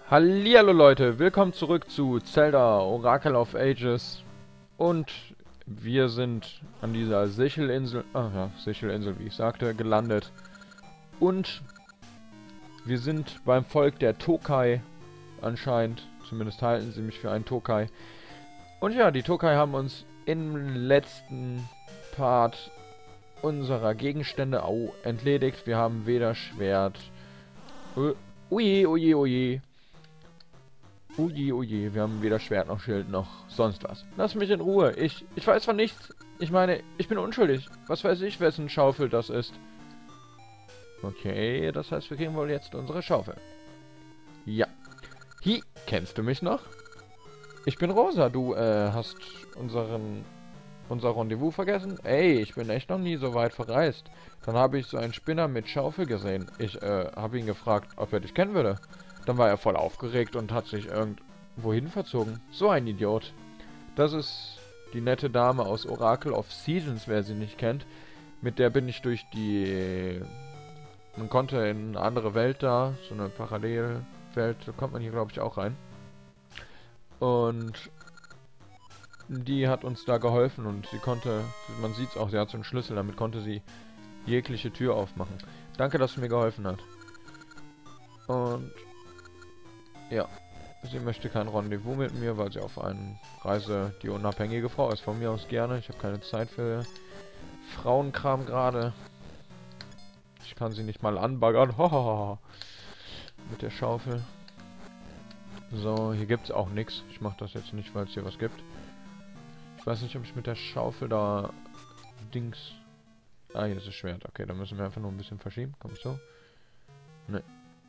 Hallihallo Leute, willkommen zurück zu Zelda Oracle of Ages. Und wir sind an dieser Sichelinsel, Sichelinsel, wie ich sagte, gelandet. Und wir sind beim Volk der Tokai anscheinend. Zumindest halten sie mich für einen Tokai. Und ja, die Tokai haben uns im letzten Part unserer Gegenstände entledigt. Wir haben weder Schwert... Oje, oje, oje. Oje, oje, wir haben weder Schwert noch Schild noch sonst was. Lass mich in Ruhe. Ich weiß von nichts. Ich meine, ich bin unschuldig. Was weiß ich, wessen Schaufel das ist. Okay, das heißt, wir kriegen wohl jetzt unsere Schaufel. Ja. Hi, kennst du mich noch? Ich bin Rosa. Du, hast unser Rendezvous vergessen? Ey, ich bin echt noch nie so weit verreist. Dann habe ich so einen Spinner mit Schaufel gesehen. Ich, habe ihn gefragt, ob er dich kennen würde. Dann war er voll aufgeregt und hat sich irgendwo hin verzogen. So ein Idiot. Das ist die nette Dame aus Oracle of Seasons, wer sie nicht kennt. Mit der bin ich durch die... Man konnte in eine andere Welt da, so eine Parallelwelt, da kommt man hier glaube ich auch rein. Und die hat uns da geholfen und sie konnte, man sieht es auch, sie hat so einen Schlüssel, damit konnte sie jegliche Tür aufmachen. Danke, dass du mir geholfen hast. Und ja, sie möchte kein Rendezvous mit mir, weil sie auf eine Reise, die unabhängige Frau ist. Von mir aus gerne. Ich habe keine Zeit für Frauenkram gerade. Ich kann sie nicht mal anbaggern. Mit der Schaufel. So, hier gibt es auch nichts. Ich mache das jetzt nicht, weil es hier was gibt. Ich weiß nicht, ob ich mit der Schaufel da Dings... Ah, hier ist das Schwert. Okay, dann müssen wir einfach nur ein bisschen verschieben. Komm ich so? Ne.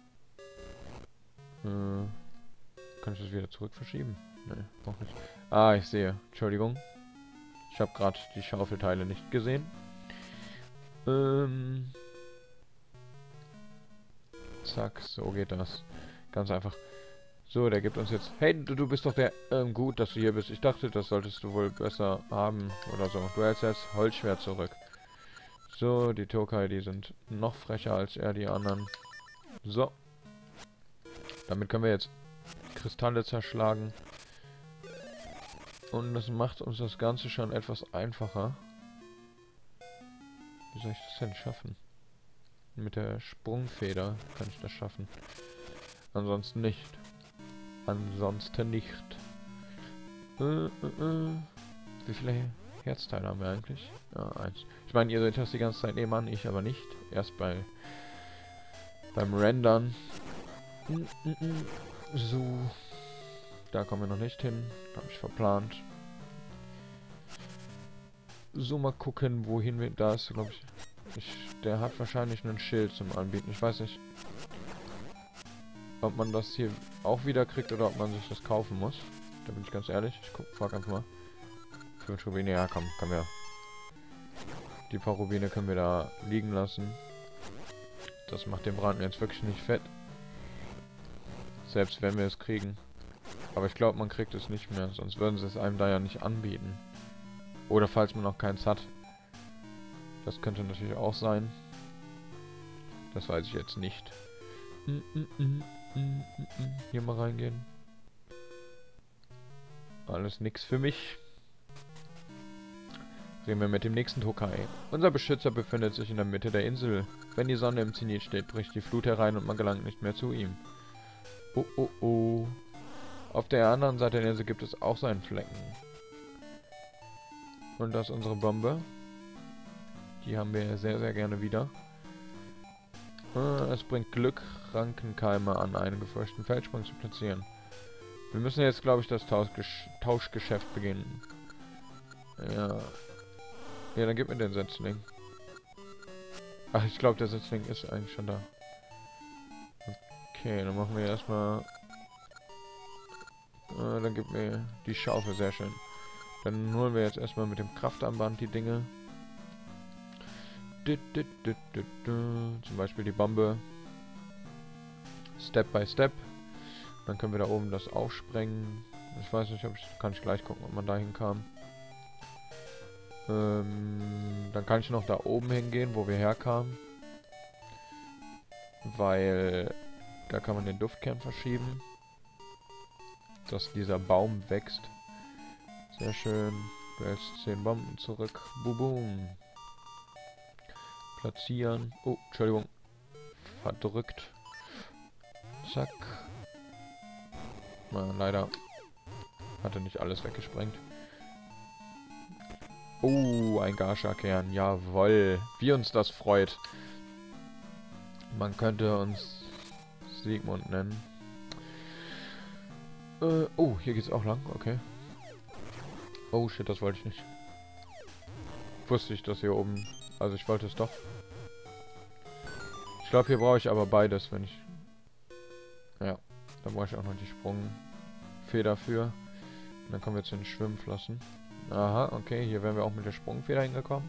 Kann ich das wieder zurück verschieben? Ne, auch nicht. Ah, ich sehe. Entschuldigung. Ich habe gerade die Schaufelteile nicht gesehen. Zack, so geht das. Ganz einfach. So, der gibt uns jetzt... Hey, du bist doch der... gut, dass du hier bist. Ich dachte, das solltest du wohl besser haben oder so. Du hältst jetzt Holzschwert zurück. So, die Tokai, die sind noch frecher als er, die anderen. So. Damit können wir jetzt Kristalle zerschlagen. Und das macht uns das Ganze schon etwas einfacher. Wie soll ich das denn schaffen? Mit der Sprungfeder kann ich das schaffen. Ansonsten nicht. Ansonsten nicht. Wie viele Herzteile haben wir eigentlich? Ja, 1. Ich meine, ihr seht das die ganze Zeit nebenan, ich aber nicht. Erst beim Rendern. So. Da kommen wir noch nicht hin. Habe ich verplant. So, mal gucken, wohin wir... Da ist, glaube ich... Der hat wahrscheinlich ein Schild zum Anbieten. Ich weiß nicht, ob man das hier auch wieder kriegt oder ob man sich das kaufen muss. Da bin ich ganz ehrlich. Ich frag einfach mal. 5 Rubine, ja komm, können wir. Die paar Rubine können wir da liegen lassen. Das macht den Brand jetzt wirklich nicht fett. Selbst wenn wir es kriegen. Aber ich glaube, man kriegt es nicht mehr. Sonst würden sie es einem da ja nicht anbieten. Oder falls man noch keins hat. Das könnte natürlich auch sein. Das weiß ich jetzt nicht. Hier mal reingehen. Alles nix für mich. Reden wir mit dem nächsten Tokai. Unser Beschützer befindet sich in der Mitte der Insel. Wenn die Sonne im Zenit steht, bricht die Flut herein und man gelangt nicht mehr zu ihm. Oh, oh, oh. Auf der anderen Seite der Insel gibt es auch seinen Flecken. Und das ist unsere Bombe. Die haben wir sehr, sehr gerne wieder. Es bringt Glück, Rankenkeime an einen gefurchten Feldsprung zu platzieren. Wir müssen jetzt, glaube ich, das Tauschgeschäft beginnen. Ja. Ja, dann gib mir den Setzling. Ach, ich glaube, der Setzling ist eigentlich schon da. Okay, dann machen wir erstmal... dann gib mir die Schaufel, sehr schön. Dann holen wir jetzt erstmal mit dem Kraftarmband die Dinge. Zum Beispiel die Bombe. Step by Step. Dann können wir da oben das aufsprengen. Ich weiß nicht, kann ich gleich gucken, ob man da hinkam. Dann kann ich noch da oben hingehen, wo wir herkamen. Weil da kann man den Duftkern verschieben. dass dieser Baum wächst. Sehr schön. Du hältst 10 Bomben zurück. Boom. Platzieren. Oh, Entschuldigung. Verdrückt. Zack. Na, leider hat er nicht alles weggesprengt. Oh, ein Garscha-Kern. Jawoll. Wie uns das freut. Man könnte uns Sigmund nennen. Oh, hier geht's auch lang. Okay. Oh, shit, das wollte ich nicht. Wusste ich, dass hier oben... Also ich wollte es doch. Ich glaube, hier brauche ich aber beides, wenn ich... Ja, da brauche ich auch noch die Sprungfeder für. Und dann kommen wir zu den Schwimmflossen. Aha, okay, hier wären wir auch mit der Sprungfeder hingekommen.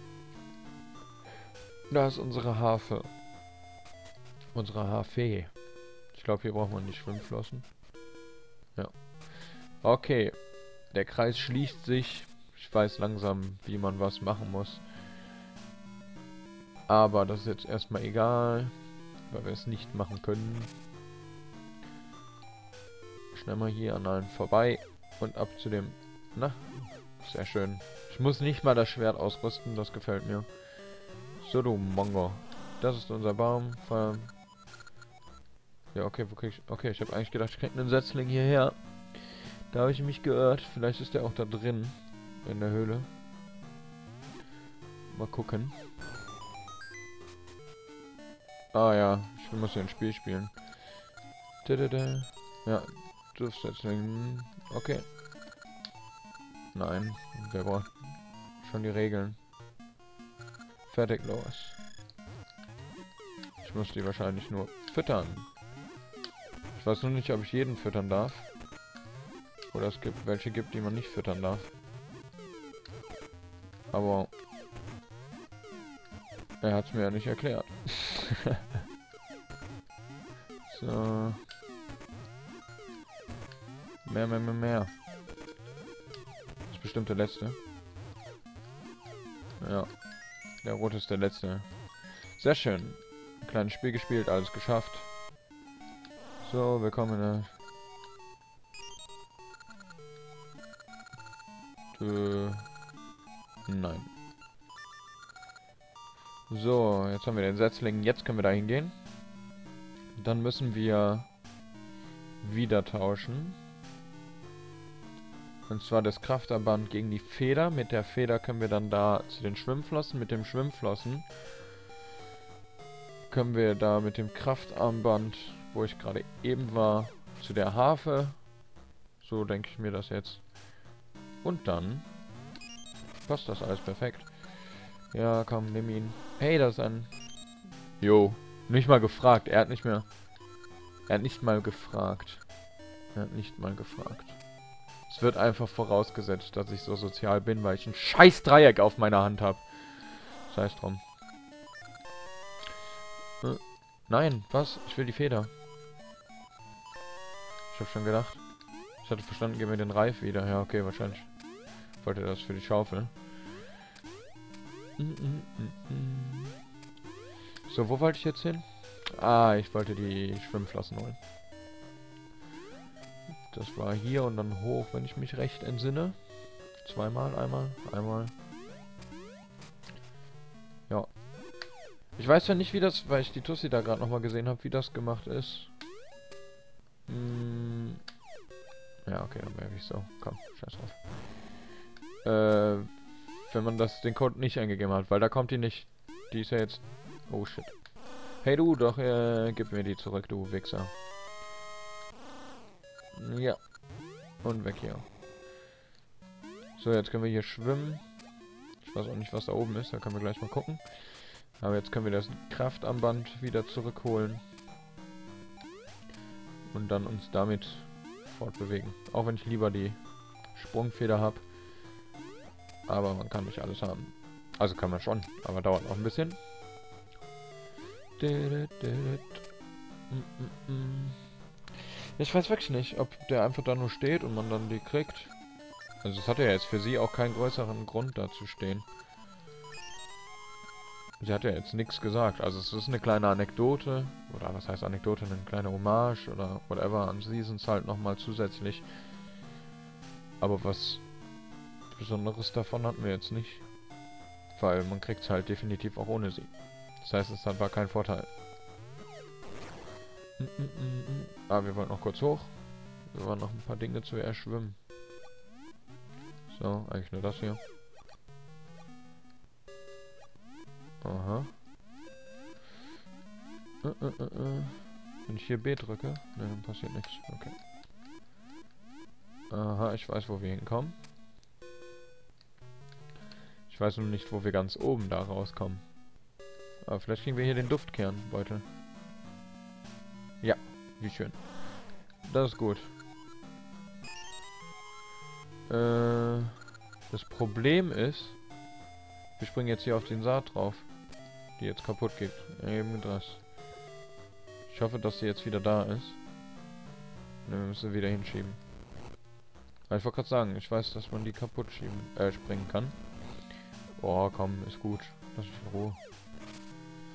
Da ist unsere Harfe. Unsere Harfe. Ich glaube, hier braucht man die Schwimmflossen. Ja. Okay. Der Kreis schließt sich. Ich weiß langsam, wie man was machen muss. Aber das ist jetzt erstmal egal, weil wir es nicht machen können. Schnell mal hier an allen vorbei und ab zu dem... Na, sehr schön. Ich muss nicht mal das Schwert ausrüsten, das gefällt mir. So, du Mongo. Das ist unser Baum. Ja, okay, wo krieg ich... Okay, ich habe eigentlich gedacht, ich krieg einen Setzling hierher. Da habe ich mich geirrt. Vielleicht ist der auch da drin. In der Höhle. Mal gucken. Ah ja, ich muss ja ein Spiel spielen. Ja, Setzling. Okay. Nein, der braucht schon die Regeln. Fertig, los. Ich muss die wahrscheinlich nur füttern. Ich weiß nur nicht, ob ich jeden füttern darf. Oder es gibt welche gibt, die man nicht füttern darf. Aber er hat es mir ja nicht erklärt. So. Mehr. Das ist bestimmt der letzte. Ja. Der rote ist der letzte. Sehr schön. Ein kleines Spiel gespielt, alles geschafft. So, willkommen in der... Nein. So, jetzt haben wir den Setzling. Jetzt können wir da hingehen. Dann müssen wir wieder tauschen. Und zwar das Kraftarmband gegen die Feder. Mit der Feder können wir dann da zu den Schwimmflossen. Mit dem Schwimmflossen können wir da mit dem Kraftarmband, wo ich gerade eben war, zu der Harfe. So denke ich mir das jetzt. Und dann passt das alles perfekt. Ja, komm, nimm ihn. Hey, das ist ein... Jo, nicht mal gefragt. Er hat nicht mal gefragt. Es wird einfach vorausgesetzt, dass ich so sozial bin, weil ich ein scheiß Dreieck auf meiner Hand habe. Scheiß drum. Nein, was? Ich will die Feder. Ich habe schon gedacht. Ich hatte verstanden, geben wir den Reif wieder. Ja, okay, wahrscheinlich. Wollte das für die Schaufel. So, wo wollte ich jetzt hin? Ah, ich wollte die Schwimmflossen holen. Das war hier und dann hoch, wenn ich mich recht entsinne. Zweimal, einmal. Ja. Ich weiß ja nicht, wie das, weil ich die Tussi da gerade nochmal gesehen habe, wie das gemacht ist. Ja, okay, dann werfe ich so. Komm, scheiß drauf. Wenn man den Code nicht eingegeben hat, weil da kommt die nicht. Die ist ja jetzt... Oh, shit. Hey du, doch, gib mir die zurück, du Wichser. Ja. Und weg hier. So, jetzt können wir hier schwimmen. Ich weiß auch nicht, was da oben ist, da können wir gleich mal gucken. Aber jetzt können wir das Kraftarmband wieder zurückholen. Und dann uns damit fortbewegen. Auch wenn ich lieber die Sprungfeder habe. Aber man kann nicht alles haben. Also kann man schon, aber dauert noch ein bisschen. Ich weiß wirklich nicht, ob der einfach da nur steht und man dann die kriegt. Also es hat ja jetzt für sie auch keinen größeren Grund da zu stehen. Sie hat ja jetzt nichts gesagt. Also es ist eine kleine Anekdote. Oder was heißt Anekdote? Eine kleine Hommage oder whatever an Seasons halt nochmal zusätzlich. Aber was Besonderes davon hatten wir jetzt nicht. Weil man kriegt es halt definitiv auch ohne sie. Das heißt, es war kein Vorteil. Ah, wir wollten noch kurz hoch. Wir wollen noch ein paar Dinge zu erschwimmen. So, eigentlich nur das hier. Aha. Wenn ich hier B drücke, ne, dann passiert nichts. Okay. Aha, ich weiß, wo wir hinkommen. Ich weiß nur nicht, wo wir ganz oben da rauskommen. Aber vielleicht kriegen wir hier den Duftkernbeutel. Ja, wie schön. Das ist gut. Das Problem ist, wir springen jetzt hier auf den Saat drauf, die jetzt kaputt geht. Eben das. Ich hoffe, dass sie jetzt wieder da ist. Ne, wir müssen sie wieder hinschieben. Aber ich wollte gerade sagen, ich weiß, dass man die kaputt springen kann. Boah, komm, ist gut. Lass mich in Ruhe.